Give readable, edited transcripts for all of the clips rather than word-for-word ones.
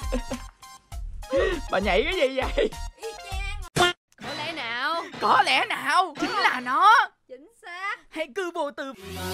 Bà nhảy cái gì vậy? Có lẽ nào? Có lẽ nào? Chính là nó. Chính xác. Hãy cứ vô tư.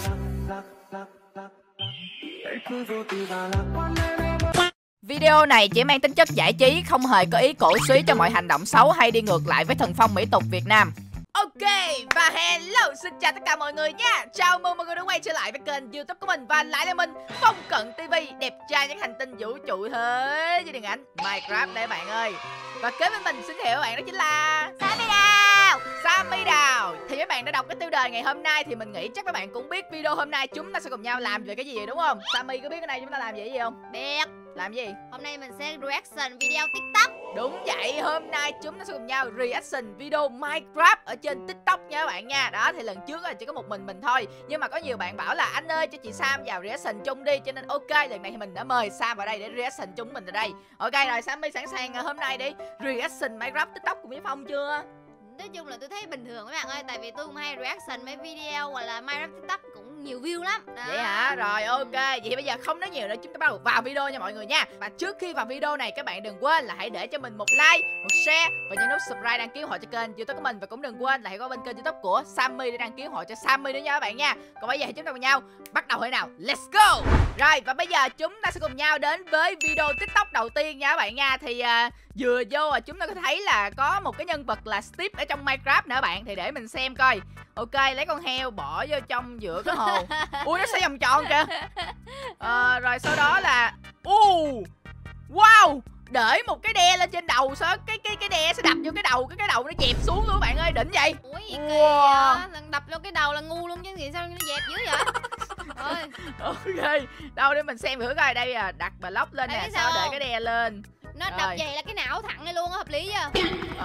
Video này chỉ mang tính chất giải trí, không hề có ý cổ suý cho mọi hành động xấu hay đi ngược lại với thần phong mỹ tục Việt Nam. Ok, và hello, xin chào tất cả mọi người nha. Chào mừng mọi người đã quay trở lại với kênh YouTube của mình. Và lại là mình, Phong Cận TV, đẹp trai những hành tinh vũ trụ thế với điện ảnh Minecraft đây bạn ơi. Và kế bên mình xin hiểu bạn đó chính là Sammy Đào. Sammy Đào. Thì các bạn đã đọc cái tiêu đề ngày hôm nay thì mình nghĩ chắc các bạn cũng biết video hôm nay chúng ta sẽ cùng nhau làm về cái gì đúng không? Sammy có biết cái này chúng ta làm về cái gì không? Biết. Làm gì? Hôm nay mình sẽ reaction video TikTok. Đúng vậy, hôm nay chúng ta sẽ cùng nhau reaction video Minecraft ở trên TikTok nha các bạn nha. Đó thì lần trước là chỉ có một mình thôi, nhưng mà có nhiều bạn bảo là anh ơi cho chị Sam vào reaction chung đi, cho nên ok, lần này thì mình đã mời Sam vào đây để reaction chung mình ở đây. Ok rồi, Sammy sẵn sàng hôm nay đi reaction Minecraft TikTok cùng với Phong chưa? Nói chung là tôi thấy bình thường các bạn ơi, tại vì tôi cũng hay reaction mấy video hoặc là Minecraft TikTok cũng nhiều view lắm. Đó. Vậy hả? Rồi ok, vậy thì bây giờ không nói nhiều nữa, chúng ta bắt đầu vào video nha mọi người nha. Và trước khi vào video này các bạn đừng quên là hãy để cho mình một like, một share và nhấn nút subscribe đăng ký ủng hộ cho kênh YouTube của mình. Và cũng đừng quên là hãy có bên kênh YouTube của Sammy để đăng ký ủng hộ cho Sammy nữa nha các bạn nha. Còn bây giờ thì chúng ta cùng nhau bắt đầu thôi nào. Let's go. Rồi và bây giờ chúng ta sẽ cùng nhau đến với video TikTok đầu tiên nha các bạn nha. Thì vừa vô chúng ta có thấy là có một cái nhân vật là Steve ở trong Minecraft nữa bạn. Thì để mình xem coi. Ok, lấy con heo bỏ vô trong giữa cái hồ. Ui, nó xoay vòng tròn kìa. Rồi sau đó là wow, để một cái đe lên trên đầu, sao cái đe sẽ đập vô cái đầu, cái đầu nó dẹp xuống luôn bạn ơi, đỉnh vậy. Ủa gì kìa, lần đập vô cái đầu là ngu luôn chứ gì, sao nó dẹp dữ vậy? Ôi. Ok, đâu để mình xem thử coi. Đây à, đặt block lên nè, sao để cái đe lên. Nó đập vậy là cái não thẳng này luôn á, hợp lý chưa?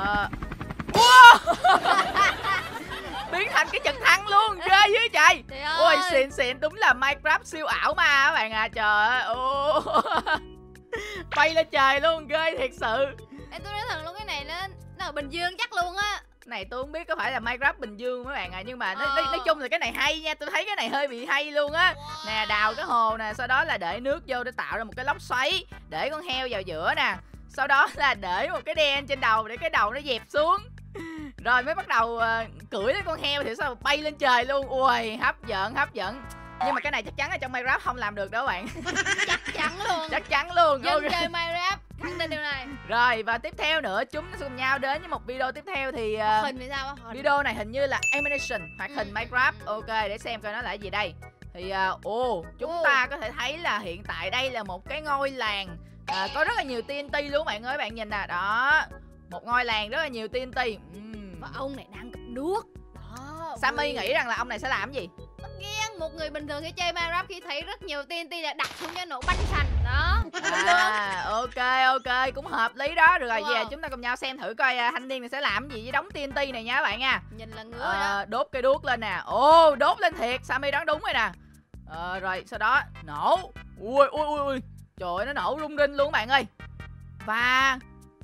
Biến thành cái trực thăng luôn, ghê dưới trời. Ôi xịn xịn, đúng là Minecraft siêu ảo ma các bạn à, trời ơi. Bay lên trời luôn, ghê thiệt sự. Ê, tôi nói thật luôn, cái này nó ở Bình Dương chắc luôn á. Này tôi không biết có phải là Minecraft Bình Dương mấy bạn à, nhưng mà nói chung là cái này hay nha, tôi thấy cái này hơi bị hay luôn á. Nè, đào cái hồ nè, sau đó là để nước vô để tạo ra một cái lốc xoáy, để con heo vào giữa nè, sau đó là để một cái đen trên đầu để cái đầu nó dẹp xuống, rồi mới bắt đầu cưỡi lên con heo thì sao bay lên trời luôn. Ui, hấp dẫn hấp dẫn. Nhưng mà cái này chắc chắn ở trong Minecraft không làm được đâu các bạn. Chắc chắn luôn. Chắc chắn luôn. Dân chơi Minecraft khẳng định điều này. Rồi và tiếp theo nữa chúng ta sẽ cùng nhau đến với một video tiếp theo thì hình thì sao? video này hình như là animation hoạt hình Minecraft. Ok, để xem coi nó là gì đây. Thì chúng ta có thể thấy là hiện tại đây là một cái ngôi làng có rất là nhiều TNT luôn bạn ơi, bạn nhìn nè, đó. Một ngôi làng rất là nhiều TNT. Và ông này đang cầm đuốc. Đó. Sammy nghĩ rằng là ông này sẽ làm gì? Tất một người bình thường khi chơi Minecraft khi thấy rất nhiều TNT là đặt xuống cho nổ banh sành đó. Ok, cũng hợp lý đó. Được rồi, về chúng ta cùng nhau xem thử coi thanh niên này sẽ làm gì với đống TNT này nha các bạn nha. Nhìn là ngứa rồi đó. Đốt cây đuốc lên nè. Đốt lên thiệt, Sammy đoán đúng rồi nè. Rồi sau đó nổ. Ui, trời ơi, nó nổ rung rinh luôn các bạn ơi. Và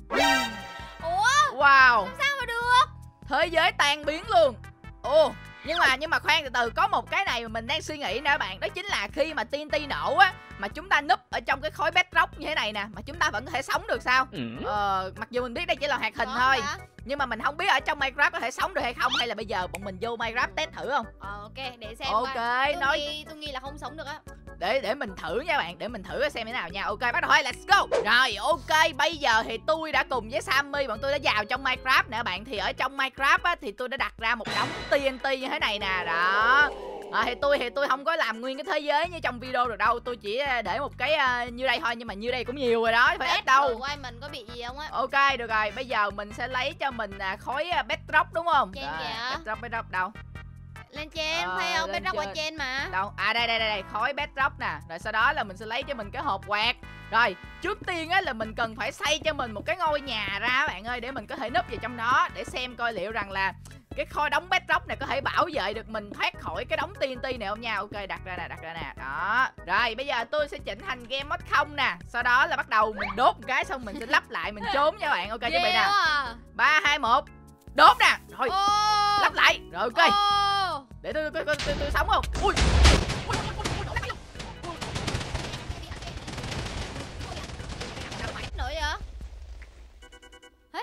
wow, sao mà được, thế giới tan biến luôn. Nhưng mà khoan, từ từ, có một cái này mà mình đang suy nghĩ nè các bạn. Đó chính là khi mà TNT nổ á, mà chúng ta núp ở trong cái khối bedrock như thế này nè, mà chúng ta vẫn có thể sống được sao? Mặc dù mình biết đây chỉ là hoạt hình thôi, nhưng mà mình không biết ở trong Minecraft có thể sống được hay không, hay là bây giờ bọn mình vô Minecraft test thử không? Ok, để xem. Ok, tôi nghĩ là không sống được á. Để mình thử nha bạn, để mình thử xem thế nào nha. Ok, bắt đầu thôi, let's go. Rồi, ok, bây giờ thì tôi đã cùng với Sammy, bọn tôi đã vào trong Minecraft nè bạn. Thì ở trong Minecraft á, thì tôi đã đặt ra một đống TNT như thế này nè, đó. Thì tôi không có làm nguyên cái thế giới như trong video được đâu. Tôi chỉ để một cái như đây thôi, nhưng mà như đây cũng nhiều rồi đó, phải ít đâu. Quay mình có bị gì không á? Ok, được rồi, bây giờ mình sẽ lấy cho mình khối bedrock đúng không? Trên kìa. Bedrock đâu? Lên trên, thấy không? Bedrock ở trên mà. Đâu? Đây, khối bedrock nè. Rồi sau đó là mình sẽ lấy cho mình cái hộp quạt. Rồi, trước tiên á là mình cần phải xây cho mình một cái ngôi nhà ra các bạn ơi, để mình có thể núp vào trong đó, để xem coi liệu rằng là cái kho đống bedrock này có thể bảo vệ được mình thoát khỏi cái đống TNT này không nha. Ok, đặt ra nè, đó. Rồi, bây giờ tôi sẽ chỉnh thành game mode 0 nè. Sau đó là bắt đầu mình đốt một cái, xong mình sẽ lắp lại, mình trốn nha các bạn. Ok, chuẩn bị nè. 3, 2, 1. Đốt nè. Rồi, lắp lại. Rồi, ok. Để tôi sống không? Ui.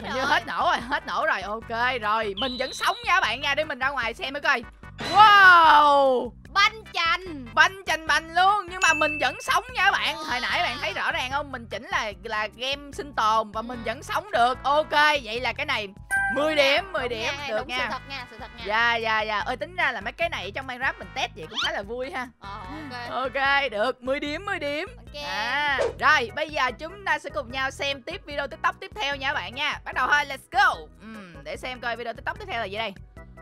Hình như hết nổ rồi. Ok rồi, mình vẫn sống nha các bạn nha. Để mình ra ngoài xem mới coi. Wow, banh chành bành luôn. Nhưng mà mình vẫn sống nha các bạn. Hồi nãy bạn thấy rõ ràng không? Mình chỉnh là game sinh tồn và mình vẫn sống được. Ok, vậy là cái này 10 điểm, 10 điểm được đúng nha. Sự thật nha. Dạ. Ơi tính ra là mấy cái này trong Minecraft mình test vậy cũng khá là vui ha. Ok, được 10 điểm. okay. Rồi, bây giờ chúng ta sẽ cùng nhau xem tiếp video TikTok tiếp theo nha các bạn nha. Bắt đầu thôi, let's go. Để xem coi video TikTok tiếp theo là gì đây.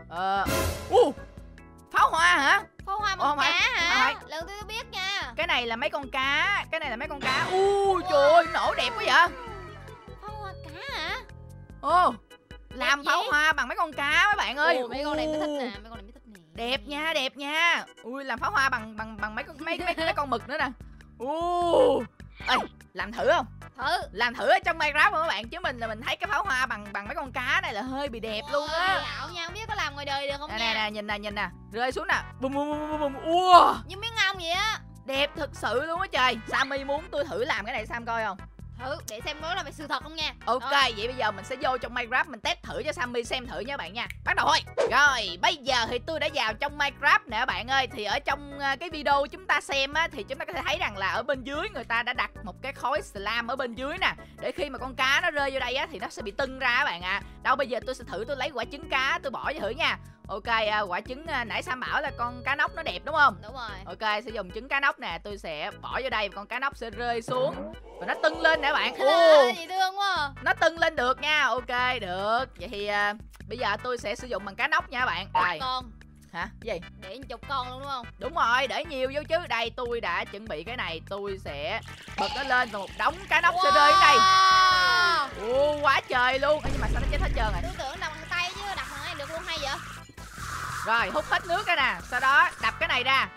Pháo hoa hả? Pháo hoa bằng cá hả? Lần tôi biết nha. Cái này là mấy con cá. Trời ơi, nổ đẹp quá vậy. Pháo hoa cá hả? Làm pháo hoa bằng mấy con cá mấy bạn ơi. Mấy con này mới thích nè, Đẹp nha. Ui, làm pháo hoa bằng mấy con mực nữa nè. Ê, làm thử không? Làm thử ở trong Minecraft không các bạn? Chứ mình thấy cái pháo hoa bằng mấy con cá này là hơi bị đẹp luôn á. Ảo nha, không biết có làm ngoài đời được không nha. Nè, nhìn nè, rơi xuống nè. Bùm. Như miếng ong vậy á. Đẹp thực sự luôn á trời. Sammy muốn tôi thử làm cái này Sam coi không? Thử để xem đó là sự thật không nha. Ok, vậy bây giờ mình sẽ vô trong Minecraft mình test thử cho Sammy xem thử nha các bạn nha. Bắt đầu thôi. Rồi, bây giờ thì tôi đã vào trong Minecraft nè các bạn ơi. Thì ở trong cái video chúng ta xem á, thì chúng ta có thể thấy rằng là ở bên dưới người ta đã đặt một cái khối slime ở bên dưới nè. Để khi mà con cá nó rơi vô đây á thì nó sẽ bị tưng ra các bạn ạ. Đâu bây giờ tôi sẽ thử tôi lấy quả trứng cá tôi bỏ vô thử nha. Ok, quả trứng nãy Sam bảo là con cá nóc nó đẹp đúng không? Đúng rồi. Ok, sẽ dùng trứng cá nóc nè, tôi sẽ bỏ vô đây và con cá nóc sẽ rơi xuống và nó tưng lên nè các bạn. Gì thương quá. Nó tưng lên được nha. Ok, được. Vậy thì bây giờ tôi sẽ sử dụng bằng cá nóc nha các bạn. Đây. Con. Hả? Cái gì? Để chục con luôn đúng không? Đúng rồi, để nhiều vô chứ. Đây, tôi đã chuẩn bị cái này. Tôi sẽ bật nó lên và một đống cá nóc sẽ rơi đến đây. Quá trời luôn. Nhưng mà sao nó chết hết trơn rồi? Tôi tưởng đập bằng tay chứ, đập bằng này được luôn hay vậy? Rồi, hút hết nước cái nè. Sau đó đập cái này ra.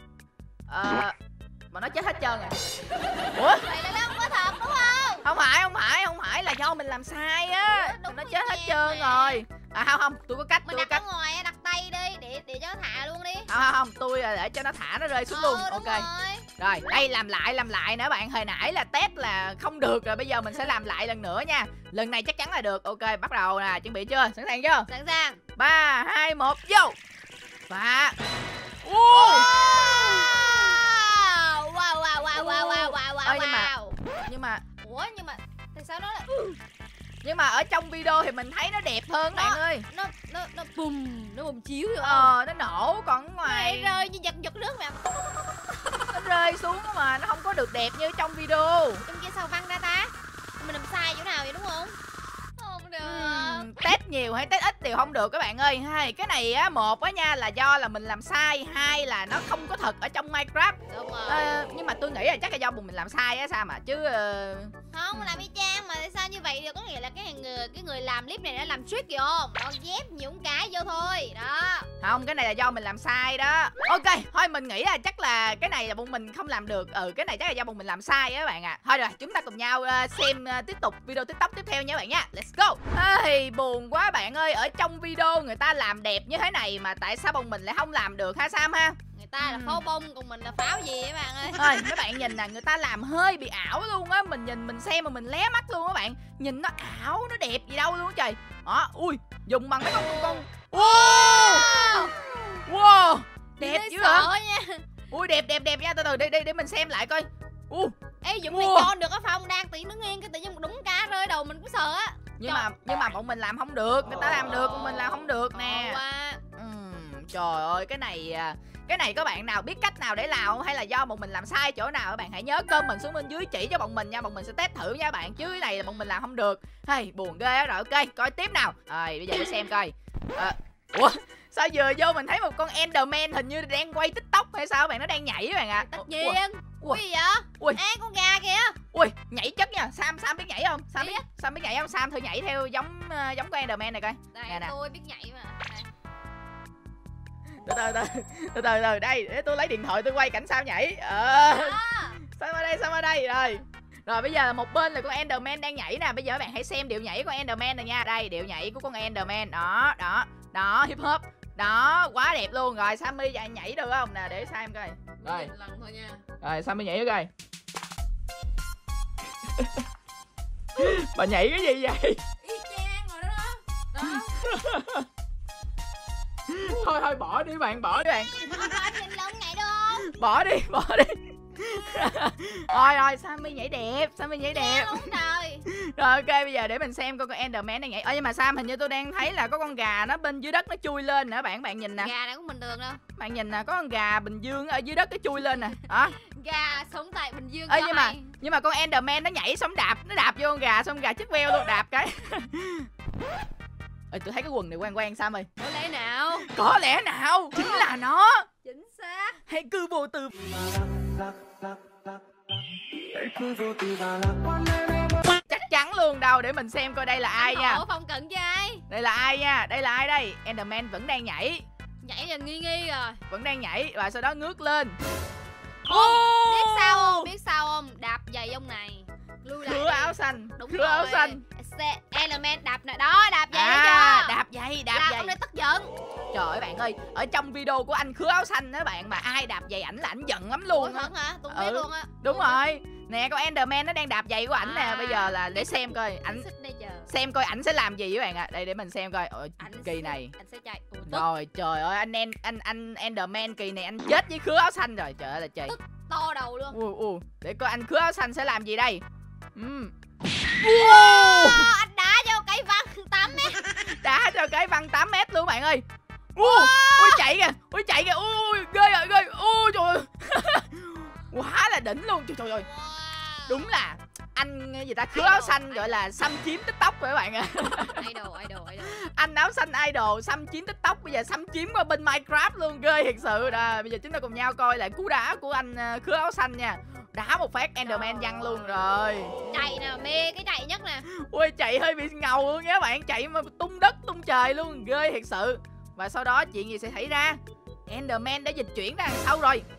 Mà nó chết hết trơn rồi. Ủa? Vậy là nó không có thật đúng không? Không phải là do mình làm sai á. Nó chết hết trơn rồi. Không, tôi có cách. Mình đặt ở ngoài, đặt tay đi để cho nó thả luôn đi. Không, tôi để cho nó thả nó rơi xuống luôn. Ok. Rồi, đây làm lại nè bạn. Hồi nãy là test là không được rồi, bây giờ mình sẽ làm lại lần nữa nha. Lần này chắc chắn là được. Ok, bắt đầu nè, chuẩn bị chưa? Sẵn sàng chưa? Sẵn sàng. 3, 2, 1, vô. Và Wow. Nhưng mà ủa nhưng mà tại sao nó lại nhưng mà ở trong video thì mình thấy nó đẹp hơn bạn ơi. Nó bùm chiếu rồi. Nó nổ, còn ngoài nó rơi như giật nước mà. Nó rơi xuống mà nó không có được đẹp như trong video. Trong kia sao văng ra ta? Mình làm sai chỗ nào vậy đúng không? Không được. Test nhiều hay test ít đều không được các bạn ơi. Cái này á, một á nha là do là mình làm sai, hai là nó không có thật ở trong Minecraft. Đúng rồi. Nhưng mà tôi nghĩ là chắc là do mình làm sai á sao mà chứ không làm y chang mà tại sao như vậy thì có nghĩa là cái người làm clip này đã làm trick gì không? Nó ghép những cái vô thôi. Đó. Không, cái này là do mình làm sai đó. Ok, thôi mình nghĩ là chắc là cái này là bọn mình không làm được. Cái này chắc là do bọn mình làm sai á các bạn ạ. Thôi rồi, chúng ta cùng nhau xem tiếp tục video TikTok tiếp theo nha các bạn nha. Let's go. Buồn quá bạn ơi, ở trong video người ta làm đẹp như thế này mà tại sao bọn mình lại không làm được ha Sam ha? Người ta là pháo bông còn mình là pháo gì các bạn ơi. Thôi mấy bạn nhìn nè, người ta làm hơi bị ảo luôn á. Mình nhìn mình xem mà mình lé mắt luôn á bạn. Nhìn nó ảo, nó đẹp gì đâu luôn á trời. Ui, dùng bằng mấy con Wow, đẹp dữ hả? Ui đẹp nha, từ từ để mình xem lại coi. Ê Dũng này cho được á Phong, đang tí nó nghiêng cái tự nhiên một đống cá rơi đầu mình cũng sợ á. Nhưng mà bọn mình làm không được, người ta làm được, bọn mình làm không được nè. Trời ơi, cái này có bạn nào biết cách nào để làm không? Hay là do bọn mình làm sai chỗ nào? Các bạn hãy nhớ comment xuống bên dưới chỉ cho bọn mình nha. Bọn mình sẽ test thử nha các bạn. Chứ cái này là bọn mình làm không được. Buồn ghê á. Rồi ok, coi tiếp nào. Rồi bây giờ để xem coi. Ủa? Sao vừa vô mình thấy một con Enderman hình như đang quay TikTok hay sao các bạn? Nó đang nhảy các bạn ạ. Tất nhiên. Ui gì vậy? Con gà kìa. Ui, nhảy chất nha. Sam biết nhảy không? Sam biết nhảy không? Sam thử nhảy theo giống con Enderman này coi. Đây, tôi biết nhảy mà. Từ từ đây để tôi lấy điện thoại tôi quay cảnh Sam nhảy. Sam ở đây rồi bây giờ một bên là con Enderman đang nhảy nè. Bây giờ các bạn hãy xem điệu nhảy của con Enderman này nha. Đây điệu nhảy của con Enderman. Đó hip hop. Đó quá đẹp luôn. Rồi Sammy nhảy được không nè, để Sam coi. Rồi lần thôi nha. Rồi Sammy nhảy coi. Bà nhảy cái gì vậy? Thôi bỏ đi bạn, bỏ đi bạn. Anh nhìn lông nhảy được không? Bỏ đi. Thôi Sammy nhảy đẹp, Luôn trời. Rồi ok, bây giờ để mình xem coi con Enderman đang nhảy. Nhưng mà Sam, hình như tôi đang thấy là có con gà nó bên dưới đất nó chui lên nữa bạn nhìn nè. Gà này cũng bình thường đâu. Bạn nhìn nè, có con gà Bình Dương ở dưới đất nó chui lên nè. Đó. Gà sống tại Bình Dương. Nhưng mà con Enderman nó nhảy xong nó đạp vô con gà, xong gà chết veo luôn, đạp cái. Ê, tôi thấy cái quần này quen Sam ơi. Có lẽ nào? Chính là nó. Chính xác. Hãy cư vô từ. Chắc chắn luôn đâu, để mình xem coi đây là ai nha. Phong cận với ai? Đây là ai nha, đây là ai đây? Enderman vẫn đang nhảy. Nhảy là nghi rồi. Vẫn đang nhảy và sau đó ngước lên. Biết sao không? Đạp giày ông này. Lui lại. Khứa áo xanh. Đúng Khứa rồi. áo xanh. Enderman đạp nè, đó, đạp giày thấy chưa? Đạp giày. Ông này tức giận. Trời ơi bạn ơi, ở trong video của anh Khứa áo xanh đó bạn, mà ai đạp giày ảnh là ảnh giận lắm luôn á. Hả? Tôi biết luôn á. Đúng rồi. Nè, con Enderman nó đang đạp giày của ảnh nè. Bây giờ là để xem coi ảnh xem coi ảnh sẽ làm gì các bạn ạ. Đây để mình xem coi. Kỳ này. Anh sẽ chạy. Rồi trời ơi, anh Enderman kỳ này anh chết với Khứa áo xanh rồi. Trời ơi là trời. To đầu luôn. Để coi anh Khứa áo xanh sẽ làm gì đây. Anh đá cho cây văng 8 mét. Đá cho cái văng 8 mét luôn bạn ơi. Ui chạy kìa. Ui ghê rồi. Ui trời ơi. Quá là đỉnh luôn. Trời ơi. Đúng là anh gì ta, Khứa áo xanh gọi là xâm chiếm TikTok rồi các bạn ạ. Idol. Anh áo xanh idol xâm chiếm TikTok, bây giờ xâm chiếm qua bên Minecraft luôn, ghê thiệt sự. Đó, bây giờ chúng ta cùng nhau coi lại cú đá của anh Khứa áo xanh nha. Đá một phát Enderman văng luôn rồi. Chạy nè, mê cái chạy nhất nè. Ui chạy hơi bị ngầu luôn nha bạn, chạy mà tung đất tung trời luôn, ghê thiệt sự. Và sau đó chuyện gì sẽ xảy ra? Enderman đã dịch chuyển ra đằng sau rồi.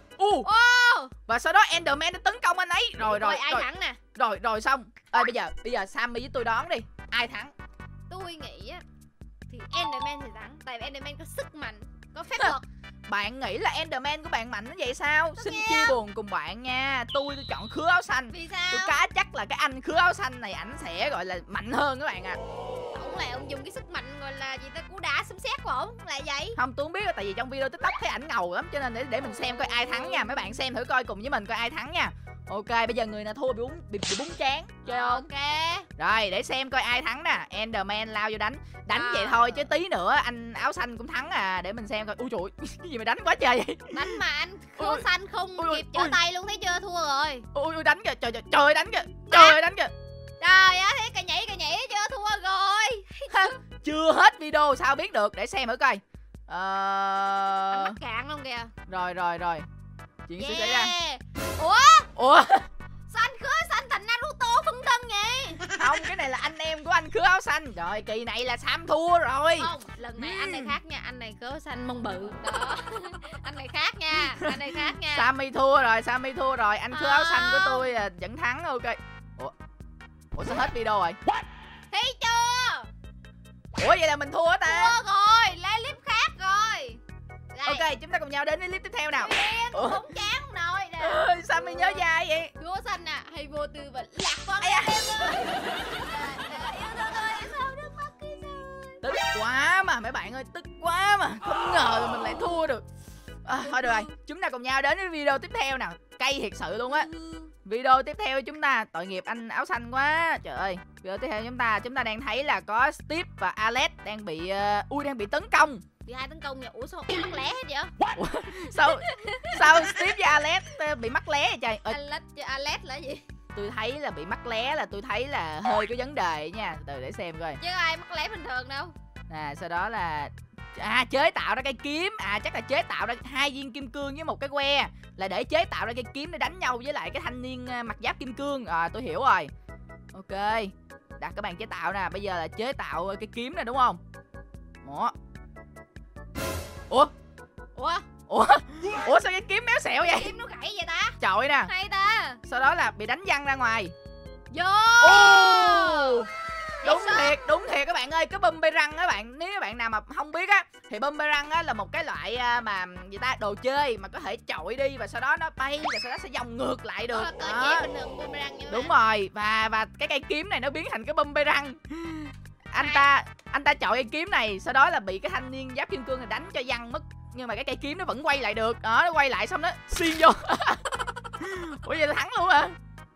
Và sau đó Enderman đã tấn công anh ấy. Rồi ai thắng nè. Rồi xong. Bây giờ Sammy với tôi đoán đi, ai thắng? Tôi nghĩ á thì Enderman thì thắng, tại vì Enderman có sức mạnh, có phép thuật. Bạn nghĩ là Enderman của bạn mạnh như vậy sao? Xin chia buồn cùng bạn nha. Tôi chọn Khứa áo xanh. Vì sao? Tôi cá chắc là cái anh Khứa áo xanh này ảnh sẽ gọi là mạnh hơn các bạn ạ. Ông này ông dùng cái sức mạnh gọi là gì ta, cú đá sấm sét của ông là vậy? Không, tôi không biết, tại vì trong video TikTok thấy ảnh ngầu lắm, cho nên để mình xem coi ai thắng nha. Mấy bạn xem thử coi cùng với mình coi ai thắng nha. Ok, bây giờ người nào thua bị bún trán, chơi không? Ok. Rồi, để xem coi ai thắng nè. Enderman lao vô đánh vậy thôi chứ tí nữa anh áo xanh cũng thắng à. Để mình xem coi. Ui trời, cái gì mà đánh quá trời vậy? Đánh mà anh Khứa xanh không kịp trở tay luôn, thấy chưa, thua rồi. Ui đánh kìa, trời đánh kìa. Trời đánh kìa. Trời ơi, thấy cà nhảy chưa, thua rồi. Chưa hết video sao biết được, để xem thử coi. Anh mắc cạn luôn kìa. Rồi. Chuyện sẽ xảy ra. Ủa? Sao anh Khứa xanh thành Naruto phân thân vậy? Không, cái này là anh em của anh Khứa áo xanh. Rồi kỳ này là Sam thua rồi. Không, lần này anh này khác nha, anh này Khứa xanh mông bự. Đó. Anh này khác nha. Sammy thua rồi, anh Khứa áo xanh của tôi vẫn thắng. Ok. Ủa sao hết video rồi? Thấy chưa? Ủa vậy là mình thua ta? Thua rồi, lấy clip khác rồi. Đây. Ok, chúng ta cùng nhau đến với clip tiếp theo nào. Không chán nổi nè. Sammy nhớ dai vậy? Khứa xanh à, hay vô tư và lạc quan em ơi. Tức quá mà mấy bạn ơi, tức quá mà. Không ngờ là mình lại thua được. Thôi được rồi, chúng ta cùng nhau đến với video tiếp theo nào. Cay thiệt sự luôn á. Video tiếp theo chúng ta, tội nghiệp anh áo xanh quá. Trời ơi, video tiếp theo chúng ta đang thấy là có Steve và Alex đang bị đang bị tấn công. Bị ai tấn công nhỉ? Ủa sao mắc lé hết vậy? Sao Steve với Alex bị mắc lé vậy trời? Alex là gì? Tôi thấy là bị mắc lé là tôi thấy là hơi có vấn đề nha. Từ để xem coi. Chứ ai mắc lé bình thường đâu. Nè, sau đó là chế tạo ra cây kiếm. Chắc là chế tạo ra 2 viên kim cương với một cái que, là để chế tạo ra cây kiếm để đánh nhau với lại cái thanh niên mặc giáp kim cương. Tôi hiểu rồi. Ok, đặt cái bàn chế tạo nè. Bây giờ là chế tạo cây kiếm nè, đúng không? Ủa sao cái kiếm méo xẹo vậy? Kiếm nó gãy vậy ta? Trời nè. Hay ta. Sau đó là bị đánh văng ra ngoài. Vô. Đúng thiệt các bạn ơi, cái boomerang á bạn, nếu các bạn nào mà không biết á thì boomerang á là một cái loại mà gì ta, đồ chơi mà có thể chọi đi và sau đó nó bay và sau đó sẽ vòng ngược lại được. Bình thường boomerang như đúng rồi, và cái cây kiếm này nó biến thành cái boomerang. anh ta chọn cây kiếm này, sau đó là bị cái thanh niên giáp kim cương này đánh cho văng mất, nhưng mà cái cây kiếm nó vẫn quay lại được. Đó, nó quay lại xong nó xuyên vô. Ủa vậy tôi thắng luôn à?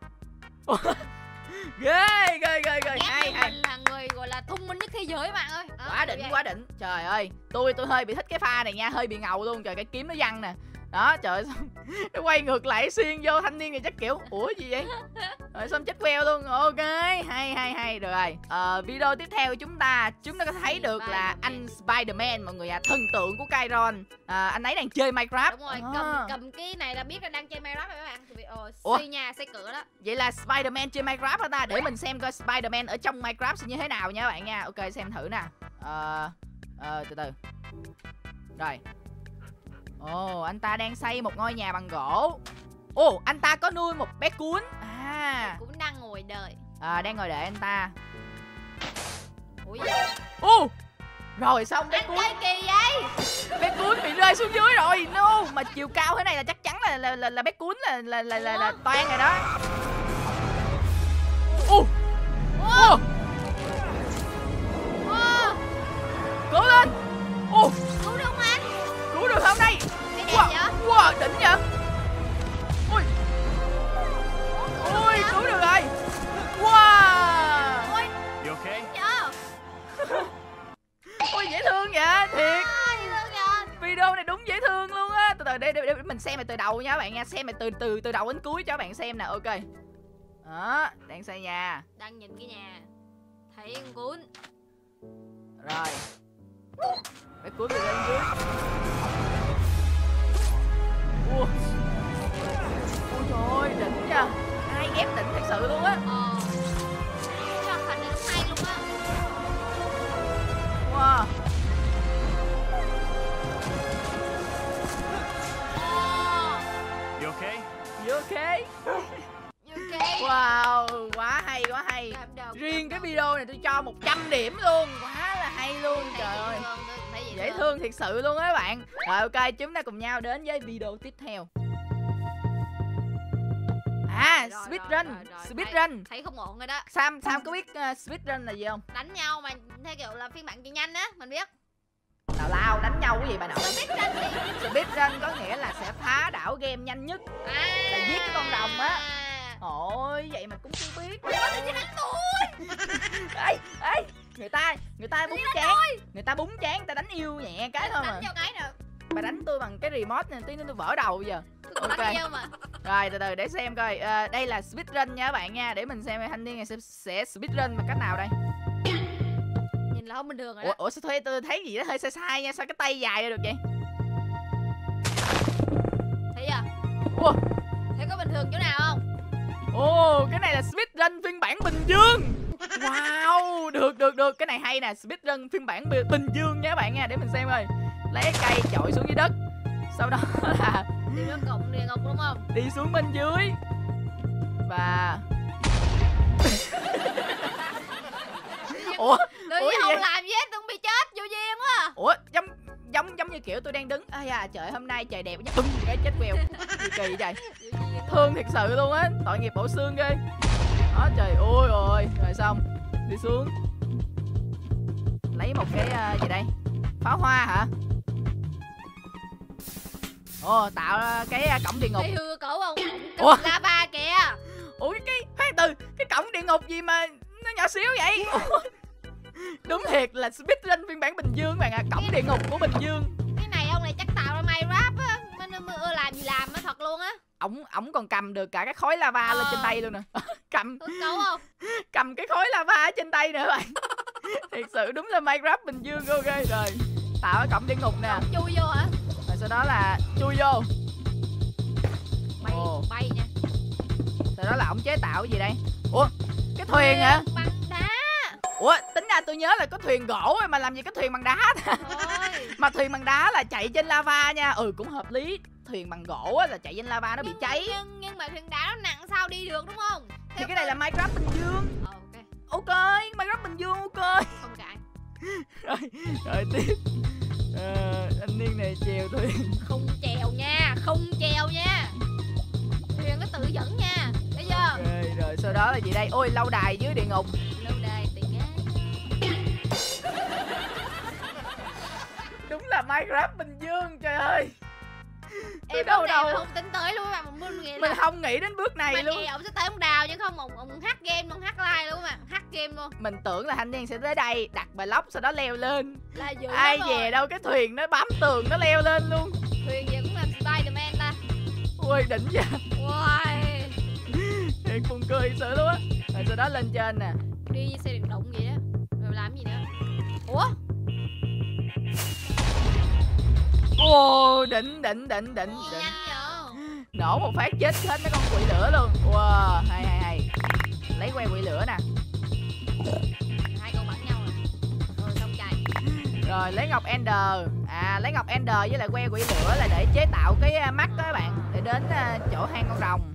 Ghê. Hay. Mình là người gọi là thông minh nhất thế giới bạn ơi. Đó, Quá đỉnh. Trời ơi, tôi hơi bị thích cái pha này nha, hơi bị ngầu luôn. Trời, cái kiếm nó văng nè. Đó, trời ơi, xong nó quay ngược lại xuyên vô thanh niên này chắc kiểu ủa gì vậy? Rồi xong chết queo luôn. Ok, hay. Được rồi. Video tiếp theo chúng ta có thấy được là anh Spider-Man mọi người à, thần tượng của Kairon. Anh ấy đang chơi Minecraft. Đúng rồi, cầm cái này là biết là đang chơi Minecraft rồi các bạn. Xây nhà, xây cửa đó. Vậy là Spider-Man chơi Minecraft hả ta? Để mình xem coi Spider-Man ở trong Minecraft sẽ như thế nào nha các bạn nha. Ok, xem thử nè. Từ từ. Rồi. Anh ta đang xây một ngôi nhà bằng gỗ. Anh ta có nuôi một bé cún. Cũng đang ngồi đợi. Đang ngồi đợi anh ta. Ủa gì? Rồi xong bé cún. Cái kỳ vậy? Bé cún bị rơi xuống dưới rồi. No, mà chiều cao thế này là chắc chắn là bé cún là toan rồi đó. Cố lên. Cứu được không anh? Cứu được không đây? Wow, đỉnh vậy. Ôi, cứu được rồi. Wow. You okay? Ôi dễ thương vậy, thiệt. Video này đúng dễ thương luôn á. Từ từ để mình xem lại từ đầu nha các bạn nha, xem lại từ đầu đến cuối cho các bạn xem nè. Ok. Đó, đang xây nhà. Đang nhìn cái nhà. Thấy con cún. Rồi. Bé cún bị lên dưới. Ôi trời ơi, đỉnh nha. Ai ghép đỉnh thật sự luôn á. Cái hoạt hình này đúng hay luôn á. Wow. You okay? You okay? You okay? Wow, quá hay. Riêng cái video này tôi cho 100 điểm luôn. Quá là hay luôn. Trời ơi. Dễ thương thiệt sự luôn á các bạn. Rồi ok, chúng ta cùng nhau đến với video tiếp theo. Speedrun. Thấy không ổn rồi đó. Sam có biết speedrun là gì không? Đánh nhau mà theo kiểu là phiên bản chạy nhanh á, mình biết. Tào lao đánh nhau cái gì bà nội? Speedrun có nghĩa là sẽ phá đảo game nhanh nhất. Là giết cái con rồng á. Ôi vậy mà cũng chưa biết. Đánh tôi. Ê, người ta búng chán. Người ta búng chán, người ta đánh yêu nhẹ cái thôi mà. Đánh vào cái nè. Bà đánh tôi bằng cái remote này tí nữa tôi vỡ đầu giờ. Ok. Rồi từ từ để xem coi. Đây là speedrun nha các bạn nha. Để mình xem thanh niên này sẽ speedrun bằng cách nào đây. Nhìn là không bình thường rồi đó. Ủa sao tôi thấy gì đó hơi sai nha. Sao cái tay dài ra được vậy? Thấy chưa? Thấy có bình thường chỗ nào không? Cái này là speedrun phiên bản Bình Dương. Wow, được. Cái này hay nè, speedrun phiên bản Bình Dương nha các bạn nha. Để mình xem coi. Lấy cái cây chọi xuống dưới đất. Sau đó là đi xuống cụm địa ngục đúng không? Đi xuống bên dưới. Và Ủa gì không làm gì hết, tôi bị chết vô duyên quá. Ủa giống như kiểu tôi đang đứng. Trời hôm nay trời đẹp nhất. Cái chết queo. Gì kỳ vậy? Thương thiệt sự luôn á, tội nghiệp bộ xương ghê. Đó trời ơi rồi xong đi xuống lấy một cái gì đây, pháo hoa hả? Tạo ra cái cổng địa ngục. Thấy hư cổ không? Ủa lava kìa. Ủa cái cổng địa ngục gì mà nó nhỏ xíu vậy? Đúng thiệt là speedrun phiên bản Bình Dương bạn ạ. Cổng địa ngục của Bình Dương. Cái này ông này chắc tạo ra Minecraft á, làm gì làm á, thật luôn á. Ổng còn cầm được cả cái khối lava lên trên tay luôn nè. Cầm không? Cầm cái khối lava ở trên tay nữa bạn. Thiệt sự đúng là Minecraft Bình Dương. Ok rồi. Tạo cái cổng địa ngục nè. Chui vô hả? Rồi sau đó là chui vô. Bay nha. Sau đó là ổng chế tạo cái gì đây? Ủa cái thuyền hả? Bằng đá. Ủa tính ra tôi nhớ là có thuyền gỗ mà làm gì có thuyền bằng đá. Mà thuyền bằng đá là chạy trên lava nha. Cũng hợp lý. Thuyền bằng gỗ là chạy trên lava nó bị cháy. Nhưng mà thuyền đá nó nặng sao đi được đúng không? Thì cái này là Minecraft Bình Dương. Ok, Minecraft Bình Dương ok. Không cãi. Rồi tiếp. Anh niên này chèo thuyền. Không chèo nha. Thuyền nó tự dẫn nha. Thấy chưa? Ok, rồi sau đó là gì đây? Ôi lâu đài dưới địa ngục. Lâu đài tiền á. là Minecraft Bình Dương, trời ơi. Em đâu đâu đâu. không tính tới luôn mà mình nghĩ Mình là không nghĩ đến bước này mình luôn. nghĩ ông sẽ tới ông đào chứ không ông hack game luôn, hack like luôn mà, hack game luôn. Mình tưởng là thanh niên sẽ tới đây đặt block sau đó leo lên. Là dữ Ai lắm về rồi. đâu cái thuyền nó bám tường nó leo lên luôn. Thuyền gì cũng làm Spiderman ta. Ui đỉnh vậy. Wow. Thiệt buồn cười sự luôn á. Rồi sau đó lên trên nè. Đi như xe điện động vậy đó. Rồi làm gì nữa? Ủa? Ồ đỉnh đỉnh đỉnh đỉnh Gì đỉnh. nhanh vậy? Nổ một phát chết hết mấy con quỷ lửa luôn. Wow, hay hay hay. Lấy que quỷ lửa nè. Hai con bắn nhau rồi. Rồi xong chạy. Rồi lấy ngọc Ender. À lấy ngọc Ender với lại que quỷ lửa là để chế tạo cái mắt đó các bạn, để đến chỗ hang con rồng.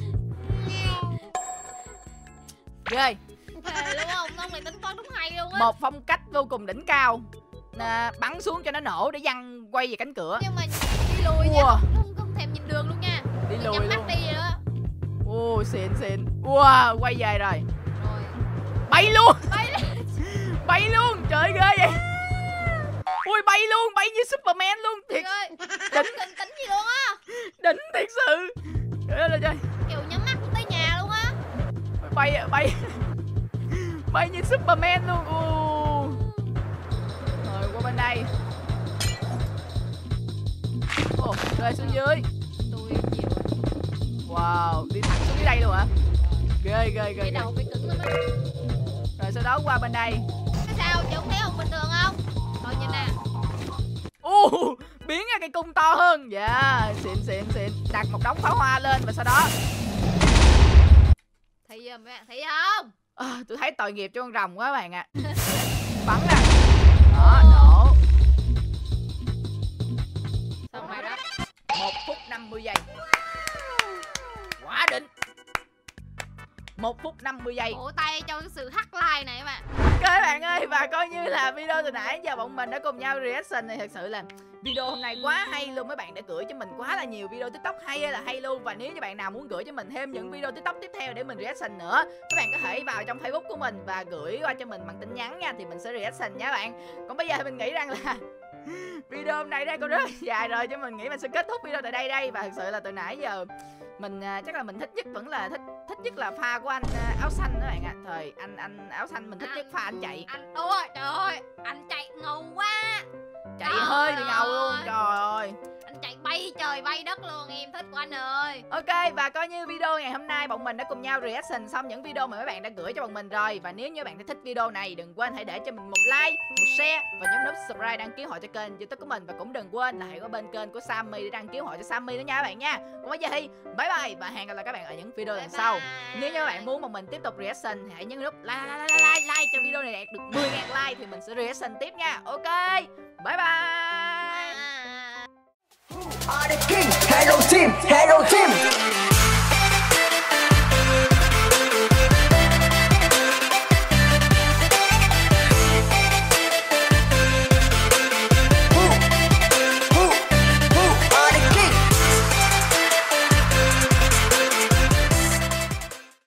Ghê. Thề luôn không? Ông này tính toán đúng hay luôn á. Một phong cách vô cùng đỉnh cao. Bắn xuống cho nó nổ để văng quay về cánh cửa. Nhưng mà đi lùi nha. Wow. Không thèm nhìn đường luôn nha. Đi Mình lùi nhắm mắt luôn. đi vậy đó. Ô xịn xịn. Wow, quay về rồi. Rồi. Bay luôn. Bay lên. Bay luôn. Trời ơi, ghê vậy. Ui bay luôn, bay như Superman luôn. Thiệt Trời ơi. Không cần tính gì luôn á. đỉnh thiệt sự. Trời ơi là trời. Kiểu nhắm mắt tới nhà luôn á. Bay bay bay như Superman luôn. Rồi qua bên đây. Ồ, rơi xuống dưới. Tôi chịu rồi. Wow, đi thẳng xuống dưới đây luôn hả? Ghê ghê ghê. Cái ghê. đầu phải cứng lắm á. Rồi sau đó qua bên đây. Cái sao? Chị không thấy ông bình thường không? Rồi nhìn nè. Biến ra cây cung to hơn. Dạ, xịn xịn xịn. Đặt một đống pháo hoa lên và sau đó Thấy chưa mấy bạn? Thấy không? tôi thấy tội nghiệp cho con rồng quá các bạn ạ. Bắn ra. Đó, nổ. Xong rồi đó. 1 phút 50 giây. Quá đỉnh. 1 phút 50 giây. Vỗ tay cho cái sự hack like này các bạn. Ok các bạn ơi, và coi như là video từ nãy giờ bọn mình đã cùng nhau reaction này. Thật sự là video hôm nay quá hay luôn. Mấy bạn đã gửi cho mình quá là nhiều video TikTok hay là hay luôn. Và nếu như bạn nào muốn gửi cho mình thêm những video TikTok tiếp theo để mình reaction nữa, các bạn có thể vào trong Facebook của mình và gửi qua cho mình bằng tin nhắn nha, thì mình sẽ reaction nha các bạn. Còn bây giờ mình nghĩ rằng là video hôm nay đây cũng rất là dài rồi, cho mình nghĩ mình sẽ kết thúc video tại đây. Và thật sự là từ nãy giờ mình chắc là mình thích nhất vẫn là thích nhất là pha của anh áo xanh các bạn ạ. Thời anh áo xanh mình thích nhất pha anh chạy. Anh ôi trời ơi, anh chạy ngầu quá. Chạy Trời hơi bị ngầu luôn. ơi. Trời ơi. Anh chạy bay trời bay đất luôn, em thích của anh ơi. Ok, và coi như video ngày hôm nay bọn mình đã cùng nhau reaction xong những video mà mấy bạn đã gửi cho bọn mình rồi. Và nếu như bạn thích video này, đừng quên hãy để cho mình một like, một share và nhấn nút subscribe đăng ký họ cho kênh YouTube của mình. Và cũng đừng quên là hãy có bên kênh của Sammy để đăng ký họ cho Sammy nữa nha các bạn nha. Còn bây giờ thì bye bye và hẹn gặp lại các bạn ở những video lần sau. Nếu như các bạn muốn mà mình tiếp tục reaction thì hãy nhấn nút like cho video này đạt được 10.000 like thì mình sẽ reaction tiếp nha. Ok, bye bye. À. Are the king, hello team, hello team.